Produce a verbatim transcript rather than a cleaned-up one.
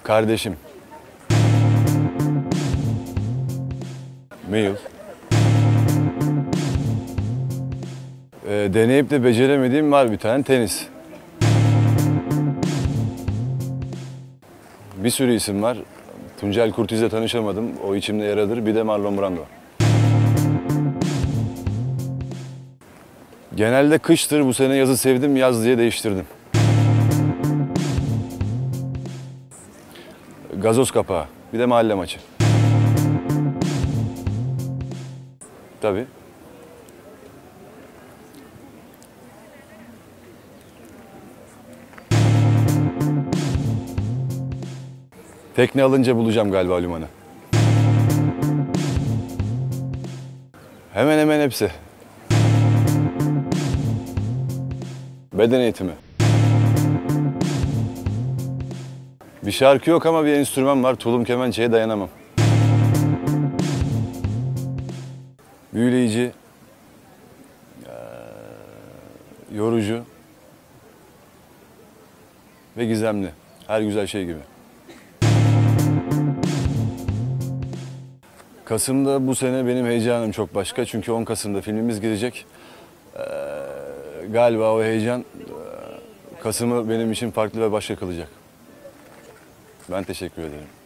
Kardeşim. Mail. Ee, deneyip de beceremediğim var bir tane, tenis. Bir sürü isim var. Tuncel Kurtiz'le tanışamadım. O içimde yaradır. Bir de Marlon Brando. Genelde kıştır. Bu sene yazı sevdim. Yaz diye değiştirdim. Gazoz kapağı. Bir de mahalle maçı. Tabii. Tekne alınca bulacağım galiba limanı. Hemen hemen hepsi. Beden eğitimi. Bir şarkı yok ama bir enstrüman var. Tulum kemençeye dayanamam. Büyüleyici, yorucu ve gizemli. Her güzel şey gibi. Kasım'da bu sene benim heyecanım çok başka. Çünkü on Kasım'da filmimiz girecek. Ee, galiba o heyecan Kasım'ı benim için farklı ve başka kılacak. Ben teşekkür ederim.